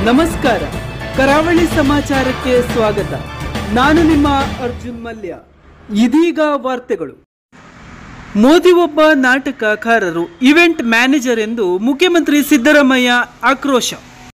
ನಮಸ್ಕಾರ, ಕರಾವಳಿ ಸಮಾಚಾರಕ್ಕೆ ಸ್ವಾಗತ. ನಾನು ನಿಮ್ಮ ಅರ್ಜುನ್ ಮಲ್ಯ. ಇದೀಗ ವಾರ್ತೆಗಳು. ಮೋದಿ ಒಬ್ಬ ನಾಟಕಕಾರರು, ಇವೆಂಟ್ ಮ್ಯಾನೇಜರ್ ಎಂದು ಮುಖ್ಯಮಂತ್ರಿ ಸಿದ್ದರಾಮಯ್ಯ ಆಕ್ರೋಶ.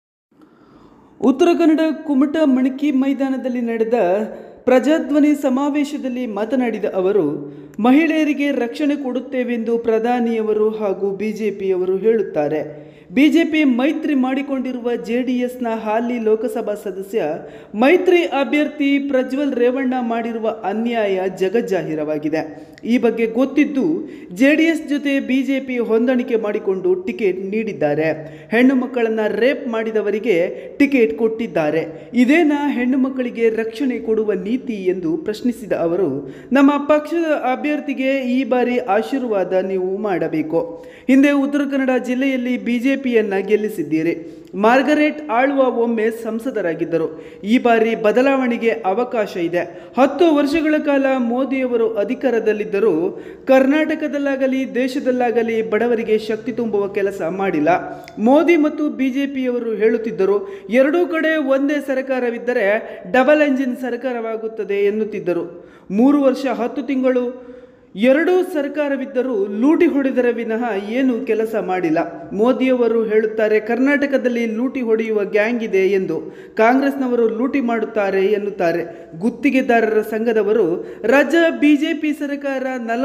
ಉತ್ತರ ಕನ್ನಡ ಕುಮಟಾ ಮಣಕಿ ಮೈದಾನದಲ್ಲಿ ನಡೆದ ಪ್ರಜಾಧ್ವನಿ ಸಮಾವೇಶದಲ್ಲಿ ಮಾತನಾಡಿದ ಅವರು, ಮಹಿಳೆಯರಿಗೆ ರಕ್ಷಣೆ ಕೊಡುತ್ತೇವೆಂದು ಪ್ರಧಾನಿಯವರು ಹಾಗೂ ಬಿಜೆಪಿಯವರು ಹೇಳುತ್ತಾರೆ. ಬಿಜೆಪಿ ಮೈತ್ರಿ ಮಾಡಿಕೊಂಡಿರುವ ಜೆಡಿಎಸ್ನ ಹಾಲಿ ಲೋಕಸಭಾ ಸದಸ್ಯ ಮೈತ್ರಿ ಅಭ್ಯರ್ಥಿ ಪ್ರಜ್ವಲ್ ರೇವಣ್ಣ ಮಾಡಿರುವ ಅನ್ಯಾಯ ಜಗಜ್ಜಾಹೀರವಾಗಿದೆ. ಈ ಬಗ್ಗೆ ಗೊತ್ತಿದ್ದು ಜೆಡಿಎಸ್ ಜೊತೆ ಬಿಜೆಪಿ ಹೊಂದಾಣಿಕೆ ಮಾಡಿಕೊಂಡು ಟಿಕೆಟ್ ನೀಡಿದ್ದಾರೆ. ಹೆಣ್ಣು ಮಕ್ಕಳನ್ನು ರೇಪ್ ಮಾಡಿದವರಿಗೆ ಟಿಕೆಟ್ ಕೊಟ್ಟಿದ್ದಾರೆ. ಇದೇನಾ ಹೆಣ್ಣು ಮಕ್ಕಳಿಗೆ ರಕ್ಷಣೆ ಕೊಡುವ ನೀತಿ ಎಂದು ಪ್ರಶ್ನಿಸಿದ ಅವರು, ನಮ್ಮ ಪಕ್ಷದ ಅಭ್ಯರ್ಥಿಗೆ ಈ ಬಾರಿ ಆಶೀರ್ವಾದ ನೀವು ಮಾಡಬೇಕು. ಹಿಂದೆ ಉತ್ತರ ಕನ್ನಡ ಜಿಲ್ಲೆಯಲ್ಲಿ ಬಿಜೆಪಿಯನ್ನ ಗೆಲ್ಲಿಸಿದ್ದೀರಿ. ಮಾರ್ಗರೆಟ್ ಆಳ್ವ ಒಮ್ಮೆ ಸಂಸದರಾಗಿದ್ದರು. ಈ ಬಾರಿ ಬದಲಾವಣೆಗೆ ಅವಕಾಶ ಇದೆ. 10 ವರ್ಷಗಳ ಕಾಲ ಮೋದಿಯವರು ಅಧಿಕಾರದಲ್ಲಿದ್ದರೂ ಕರ್ನಾಟಕದಲ್ಲಾಗಲಿ ದೇಶದಲ್ಲಾಗಲಿ ಬಡವರಿಗೆ ಶಕ್ತಿ ತುಂಬುವ ಕೆಲಸ ಮಾಡಿಲ್ಲ. ಮೋದಿ ಮತ್ತು ಬಿಜೆಪಿಯವರು ಹೇಳುತ್ತಿದ್ದರು, ಎರಡೂ ಕಡೆ ಒಂದೇ ಸರ್ಕಾರವಿದ್ದರೆ ಡಬಲ್ ಎಂಜಿನ್ ಸರ್ಕಾರವಾಗುತ್ತದೆ ಎನ್ನುತ್ತಿದ್ದರು. 3 ವರ್ಷ 10 ತಿಂಗಳು ಎರಡೂ ಸರ್ಕಾರವಿದ್ದರೂ ಲೂಟಿ ಹೊಡೆದರ ವಿನಃ ಏನು ಕೆಲಸ ಮಾಡಿಲ್ಲ. ಮೋದಿಯವರು ಹೇಳುತ್ತಾರೆ, ಕರ್ನಾಟಕದಲ್ಲಿ ಲೂಟಿ ಹೊಡೆಯುವ ಗ್ಯಾಂಗ್ ಇದೆ ಎಂದು. ಕಾಂಗ್ರೆಸ್ನವರು ಲೂಟಿ ಮಾಡುತ್ತಾರೆ ಎನ್ನುತ್ತಾರೆ. ಗುತ್ತಿಗೆದಾರರ ಸಂಘದವರು ರಾಜ್ಯ ಬಿಜೆಪಿ ಸರ್ಕಾರ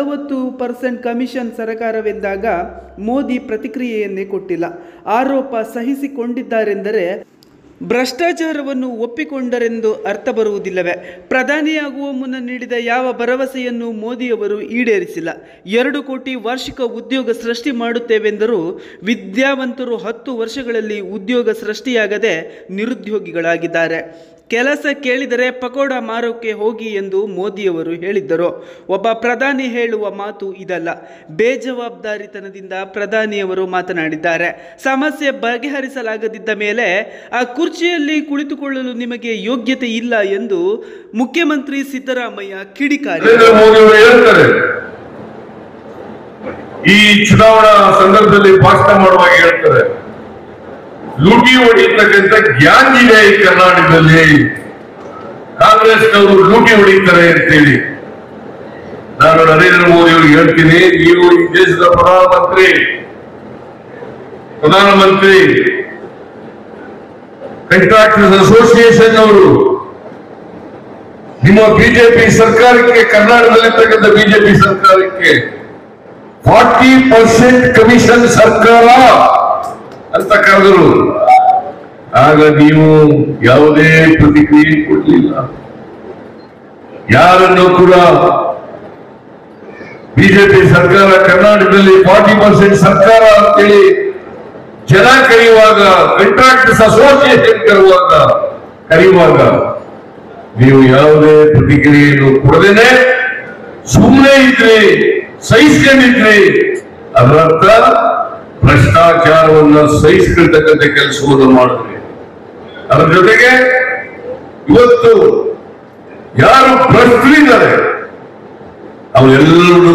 40% ಕಮಿಷನ್ ಸರ್ಕಾರವೆಂದಾಗ ಮೋದಿ ಪ್ರತಿಕ್ರಿಯೆಯನ್ನೇ ಕೊಟ್ಟಿಲ್ಲ. ಆರೋಪ ಸಹಿಸಿಕೊಂಡಿದ್ದಾರೆಂದರೆ ಭ್ರಷ್ಟಾಚಾರವನ್ನು ಒಪ್ಪಿಕೊಂಡರೆಂದು ಅರ್ಥ ಬರುವುದಿಲ್ಲವೇ? ಪ್ರಧಾನಿಯಾಗುವ ಮುನ್ನ ನೀಡಿದ ಯಾವ ಭರವಸೆಯನ್ನು ಮೋದಿಯವರು ಈಡೇರಿಸಿಲ್ಲ. 2 ಕೋಟಿ ವಾರ್ಷಿಕ ಉದ್ಯೋಗ ಸೃಷ್ಟಿ ಮಾಡುತ್ತೇವೆಂದರೂ ವಿದ್ಯಾವಂತರು 10 ವರ್ಷಗಳಲ್ಲಿ ಉದ್ಯೋಗ ಸೃಷ್ಟಿಯಾಗದೆ ನಿರುದ್ಯೋಗಿಗಳಾಗಿದ್ದಾರೆ. ಕೆಲಸ ಕೇಳಿದರೆ ಪಕೋಡ ಮಾರೋಕೆ ಹೋಗಿ ಎಂದು ಮೋದಿಯವರು ಹೇಳಿದ್ದರು. ಒಬ್ಬ ಪ್ರಧಾನಿ ಹೇಳುವ ಮಾತು ಇದಲ್ಲ. ಬೇಜವಾಬ್ದಾರಿತನದಿಂದ ಪ್ರಧಾನಿಯವರು ಮಾತನಾಡಿದ್ದಾರೆ. ಸಮಸ್ಯೆ ಬಗೆಹರಿಸಲಾಗದಿದ್ದ ಮೇಲೆ ಆ ಕುರ್ಚಿಯಲ್ಲಿ ಕುಳಿತುಕೊಳ್ಳಲು ನಿಮಗೆ ಯೋಗ್ಯತೆ ಇಲ್ಲ ಎಂದು ಮುಖ್ಯಮಂತ್ರಿ ಸಿದ್ದರಾಮಯ್ಯ ಕಿಡಿಕಾರಿದರು. ಈ ಚುನಾವಣಾ ಸಂದರ್ಭದಲ್ಲಿ ಭಾಷಣ ಮಾಡುವಾಗ ಹೇಳ್ತಾರೆ, ಲೂಟಿ ಹೊಡಿತಕ್ಕಂಥ ಗ್ಯಾಂಗ್ ಇದೆ ಈ ಕರ್ನಾಟಕದಲ್ಲಿ, ಕಾಂಗ್ರೆಸ್ನವರು ಲೂಟಿ ಹೊಡಿತಾರೆ ಅಂತೇಳಿ. ನಾನು ನರೇಂದ್ರ ಮೋದಿ ಅವರಿಗೆ ಹೇಳ್ತೀನಿ, ನೀವು ಈ ದೇಶದ ಪ್ರಧಾನಮಂತ್ರಿ ಕಾಂಟ್ರಾಕ್ಟರ್ಸ್ ಅಸೋಸಿಯೇಷನ್ ಅವರು ನಿಮ್ಮ ಬಿಜೆಪಿ ಸರ್ಕಾರಕ್ಕೆ, ಕರ್ನಾಟಕದಲ್ಲಿರ್ತಕ್ಕಂಥ ಬಿಜೆಪಿ ಸರ್ಕಾರಕ್ಕೆ 40% ಕಮಿಷನ್ ಸರ್ಕಾರ ಅಂತ ಕರೆದರು. ಆಗ ನೀವು ಯಾವುದೇ ಪ್ರತಿಕ್ರಿಯೆ ಕೊಡಲಿಲ್ಲ. ಯಾರನ್ನು ಕೂಡ ಬಿಜೆಪಿ ಸರ್ಕಾರ ಕರ್ನಾಟಕದಲ್ಲಿ 40% ಸರ್ಕಾರ ಅಂತೇಳಿ ಜನ ಕರೆಯುವಾಗ, ಕಾಂಟ್ರಾಕ್ಟರ್ಸ್ ಅಸೋಸಿಯೇಷನ್ ಕರೆಯುವಾಗ ನೀವು ಯಾವುದೇ ಪ್ರತಿಕ್ರಿಯೆಯನ್ನು ಕೊಡದೇನೆ ಸುಮ್ಮನೆ ಇದ್ರಿ, ಸಹಿಸ್ಕೊಂಡಿದ್ರಿ. ಅದರರ್ಥ ಭ್ರಷ್ಟಾಚಾರವನ್ನು ಸಹಿಸಿರ್ತಕ್ಕಂಥ ಕೆಲಸವನ್ನು ಮಾಡಿದ್ರಿ. ಅದರ ಜೊತೆಗೆ ಇವತ್ತು ಯಾರು ಭ್ರಷ್ಟರಿದ್ದಾರೆ ಅವರೆಲ್ಲರೂ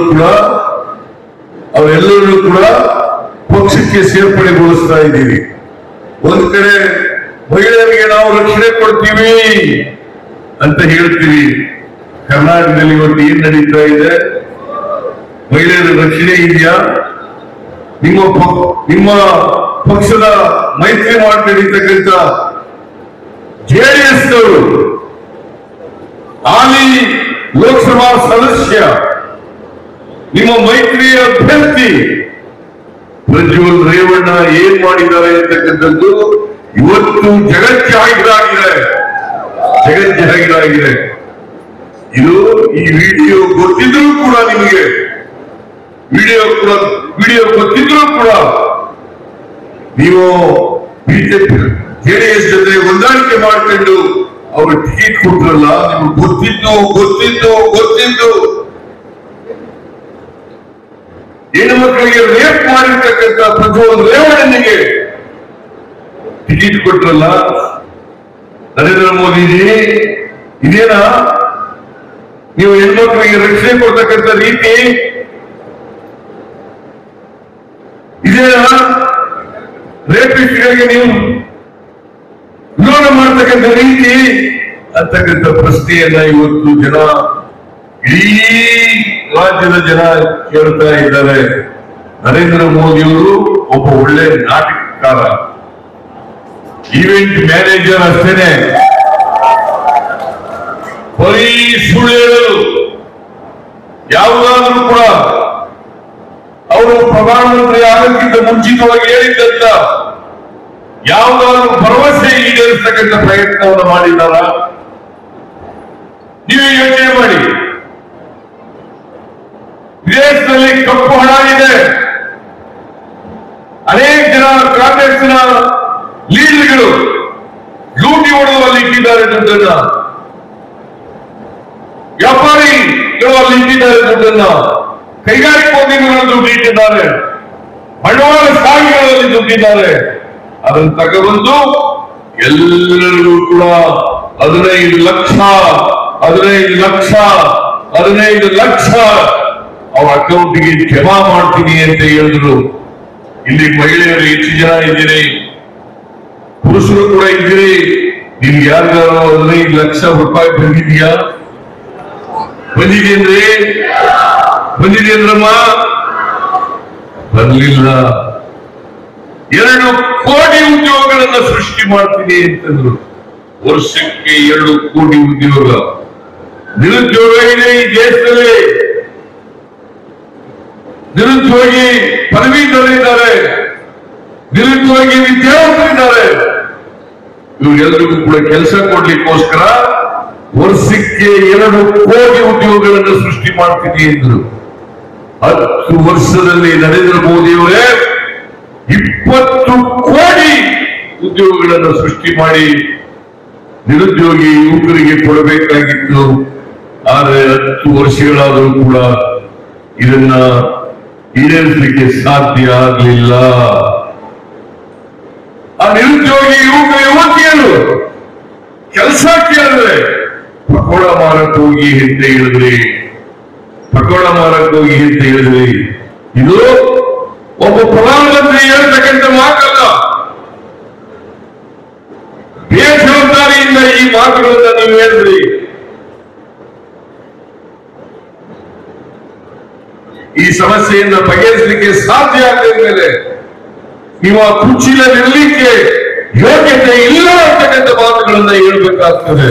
ಕೂಡ ಪಕ್ಷಕ್ಕೆ ಸೇರ್ಪಡೆಗೊಳಿಸ್ತಾ ಇದ್ದೀವಿ. ಒಂದು ಕಡೆ ಮಹಿಳೆಯರಿಗೆ ನಾವು ರಕ್ಷಣೆ ಕೊಡ್ತೀವಿ ಅಂತ ಹೇಳ್ತೀವಿ. ಕರ್ನಾಟಕದಲ್ಲಿ ಇವತ್ತು ಏನ್ ನಡೀತಾ ಇದೆ? ಮಹಿಳೆಯರ ರಕ್ಷಣೆ ಇದೆಯಾ? ನಿಮ್ಮ ಪಕ್ಷದ ಮೈತ್ರಿ ಮಾಡ್ಕೊಂಡಿರ್ತಕ್ಕಂಥ ಜೆಡಿಎಸ್ನವರು ಹಾಲಿ ಲೋಕಸಭಾ ಸದಸ್ಯ, ನಿಮ್ಮ ಮೈತ್ರಿಯ ಅಭ್ಯರ್ಥಿ ಪ್ರಜ್ವಲ್ ರೇವಣ್ಣ ಏನ್ ಮಾಡಿದ್ದಾರೆ ಅಂತಕ್ಕಂಥದ್ದು ಇವತ್ತು ಜಗಜ್ಜಾಹೀರಾಗಿದೆ. ಇದು ಈ ವಿಡಿಯೋ ಗೊತ್ತಿದ್ರೂ ಕೂಡ, ನಿಮಗೆ ವಿಡಿಯೋ ಗೊತ್ತಿದ್ರೂ ಕೂಡ ನೀವು ಬಿಜೆಪಿ ಜೆಡಿಎಸ್ ಜೊತೆ ಹೊಂದಾಣಿಕೆ ಮಾಡ್ಕೊಂಡು ಅವರು ಟಿಕೆಟ್ ಕೊಟ್ರಲ್ಲ. ನಿಮ್ಗೆ ಗೊತ್ತಿದ್ದು ಹೆಣ್ಣು ಮಕ್ಕಳಿಗೆ ರೇಪ್ ಮಾಡಿರ್ತಕ್ಕಂಥ ಪ್ರಜ್ವಲ್ ರೇವಣ್ಣನಿಗೆ ಟಿಕೆಟ್ ಕೊಟ್ರಲ್ಲ. ನರೇಂದ್ರ ಮೋದಿಜಿ, ಇದೇನಾ ನೀವು ಹೆಣ್ಮಕ್ಳಿಗೆ ರಕ್ಷಣೆ ಕೊಡ್ತಕ್ಕಂಥ ರೀತಿ? ಇದೇನಾ ರೇಪಿಸ್ಟ್ಗಳಿಗೆ ನೀವು ಮಾಡ್ತಕ್ಕಂಥ ರೀತಿ ಅಂತಕ್ಕಂಥ ಪ್ರಶ್ನೆಯನ್ನ ಇವತ್ತು ಜನ, ಇಡೀ ರಾಜ್ಯದ ಜನ ಕೇಳ್ತಾ ಇದ್ದಾರೆ. ನರೇಂದ್ರ ಮೋದಿಯವರು ಒಬ್ಬ ಒಳ್ಳೆ ನಾಟಕಕಾರ, ಈವೆಂಟ್ ಮ್ಯಾನೇಜರ್ ಅಷ್ಟೇನೆ, ಬರೀ ಸುಳ್ಳು ಹೇಳಲು. ಯಾವುದಾದ್ರೂ ಕೂಡ ಅವರು ಪ್ರಧಾನಮಂತ್ರಿ ಆಗೋಕ್ಕಿಂತ ಮುಂಚಿತವಾಗಿ ಹೇಳಿದ್ದಂತ ಯಾವುದಾದ್ರೂ ಭರವಸೆ ಈಡೇರಿಸತಕ್ಕಂಥ ಪ್ರಯತ್ನವನ್ನು ಮಾಡಿದ್ದಾರ? ನೀವೇ ಯೋಚನೆ ಮಾಡಿ. ವಿದೇಶದಲ್ಲಿ ಕಪ್ಪು ಹಣ ಇದೆ. ಅನೇಕ ಜನ ಕಾಂಗ್ರೆಸ್ನ ಲೀಡರ್ಗಳು ಲೂಟಿ ಹೊಡೆದುವಲ್ಲಿ ಇಟ್ಟಿದ್ದಾರೆ ದುಡ್ಡನ್ನ, ವ್ಯಾಪಾರಿಗಳು ಅಲ್ಲಿ ಇಟ್ಟಿದ್ದಾರೆ ದುಡ್ಡನ್ನ, ಕೈಗಾರಿಕೋದ್ಯಮಿಗಳು ದುಡ್ಡು ಇಟ್ಟಿದ್ದಾರೆ, ಬಂಡವಾಳ ಸ್ಥಾಯಿಗಳಲ್ಲಿ ದುಡ್ಡಿದ್ದಾರೆ. ಅದನ್ನು ತಗೊಬಂದು ಎಲ್ಲರಿಗೂ ಕೂಡ 15 ಲಕ್ಷ ಅವ್ರ ಅಕೌಂಟ್ಗೆ ಜಮಾ ಮಾಡ್ತೀನಿ ಅಂತ ಹೇಳಿದ್ರು. ಇಲ್ಲಿ ಮಹಿಳೆಯರು ಹೆಚ್ಚು ಜನ ಇದ್ದೀರಿ, ಪುರುಷರು ಕೂಡ ಇದ್ದೀರಿ. ನಿಮ್ಗೆ ಯಾರಿಗಾರು 15 ಲಕ್ಷ ರೂಪಾಯಿ ಬಂದಿದೆಯಂದ್ರಮ್ಮ? ಬರ್ಲಿಲ್ಲ. 2 ಕೋಟಿ ಉದ್ಯೋಗಗಳನ್ನ ಸೃಷ್ಟಿ ಮಾಡ್ತೀನಿ ಅಂತಂದ್ರು. ವರ್ಷಕ್ಕೆ 2 ಕೋಟಿ ಉದ್ಯೋಗ. ನಿರುದ್ಯೋಗ ಇದೆ ಈ ದೇಶದಲ್ಲಿ. ನಿರುದ್ಯೋಗಿ ಪದವೀಧರಿದ್ದಾರೆ, ನಿರುದ್ಯೋಗಿ ವಿದ್ಯಾರ್ಥಿಗಳಿದ್ದಾರೆ. ಇವ್ರಿಗೆಲ್ಲರಿಗೂ ಕೂಡ ಕೆಲಸ ಕೊಡ್ಲಿಕ್ಕೋಸ್ಕರ ವರ್ಷಕ್ಕೆ 2 ಕೋಟಿ ಉದ್ಯೋಗಗಳನ್ನು ಸೃಷ್ಟಿ ಮಾಡ್ತೀನಿ ಎಂದರು. 10 ವರ್ಷದಲ್ಲಿ ನರೇಂದ್ರ ಮೋದಿಯವರೇ 20 ಕೋಟಿ ಉದ್ಯೋಗಗಳನ್ನು ಸೃಷ್ಟಿ ಮಾಡಿ ನಿರುದ್ಯೋಗಿ ಯುವಕರಿಗೆ ಕೊಡಬೇಕಾಗಿತ್ತು. ಆದರೆ 10 ವರ್ಷಗಳಾದರೂ ಕೂಡ ಇದನ್ನ ಈಡೇರಿಸಲಿಕ್ಕೆ ಸಾಧ್ಯ ಆಗಲಿಲ್ಲ. ಆ ನಿರುದ್ಯೋಗಿ ಯುವತಿಯರು ಕೆಲಸ ಕೇಳಿದ್ರೆ ಪಕೋಡ ಮಾರಕ್ಕೆ ಹೋಗಿ ಅಂತ ಹೇಳಿದ್ರಿ, ಇದು ಒಬ್ಬ ಪ್ರಧಾನಮಂತ್ರಿ ಹೇಳ್ತಕ್ಕಂಥ ಮಾತಲ್ಲ. ಬೇಜವಾಬ್ದಾರಿಯಿಂದ ಈ ಮಾತುಗಳನ್ನ ನೀವು ಹೇಳಿದ್ರಿ. ಈ ಸಮಸ್ಯೆಯನ್ನು ಬಗೆಹರಿಸಲಿಕ್ಕೆ ಸಾಧ್ಯ ಆಗದ ಮೇಲೆ ನೀವು ಆ ಕುರ್ಚಿಯಲ್ಲಿ ಇರಲಿಕ್ಕೆ ಯೋಗ್ಯತೆ ಇಲ್ಲ ಅಂತಕ್ಕಂಥ ಮಾತುಗಳನ್ನ ಹೇಳಬೇಕಾಗ್ತದೆ.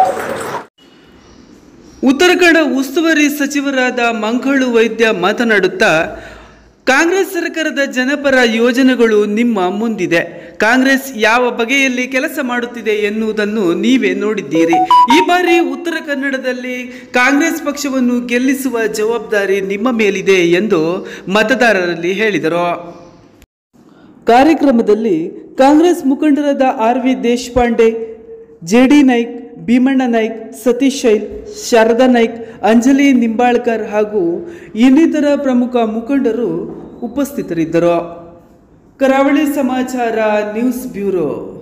ಉತ್ತರ ಕನ್ನಡ ಉಸ್ತುವಾರಿ ಸಚಿವರಾದ ಮಂಕಾಳು ವೈದ್ಯ ಮಾತನಾಡುತ್ತಾ, ಕಾಂಗ್ರೆಸ್ ಸರ್ಕಾರದ ಜನಪರ ಯೋಜನೆಗಳು ನಿಮ್ಮ ಮುಂದಿದೆ. ಕಾಂಗ್ರೆಸ್ ಯಾವ ಬಗೆಯಲ್ಲಿ ಕೆಲಸ ಮಾಡುತ್ತಿದೆ ಎನ್ನುವುದನ್ನು ನೀವೇ ನೋಡಿದ್ದೀರಿ. ಈ ಬಾರಿ ಉತ್ತರ ಕನ್ನಡದಲ್ಲಿ ಕಾಂಗ್ರೆಸ್ ಪಕ್ಷವನ್ನು ಗೆಲ್ಲಿಸುವ ಜವಾಬ್ದಾರಿ ನಿಮ್ಮ ಮೇಲಿದೆ ಎಂದು ಮತದಾರರಲ್ಲಿ ಹೇಳಿದರು. ಕಾರ್ಯಕ್ರಮದಲ್ಲಿ ಕಾಂಗ್ರೆಸ್ ಮುಖಂಡರಾದ RV ದೇಶಪಾಂಡೆ, JD ನಾಯ್ಕ್, ಭೀಮಣ್ಣ ನಾಯ್ಕ್, ಸತೀಶ್ ಶೈಲ್, ಶಾರದಾ ನಾಯ್ಕ್, ಅಂಜಲಿ ನಿಂಬಾಳ್ಕರ್ ಹಾಗೂ ಇನ್ನಿತರ ಪ್ರಮುಖ ಮುಖಂಡರು ಉಪಸ್ಥಿತರಿದ್ದರು. ಕರಾವಳಿ ಸಮಾಚಾರ ನ್ಯೂಸ್ ಬ್ಯೂರೋ.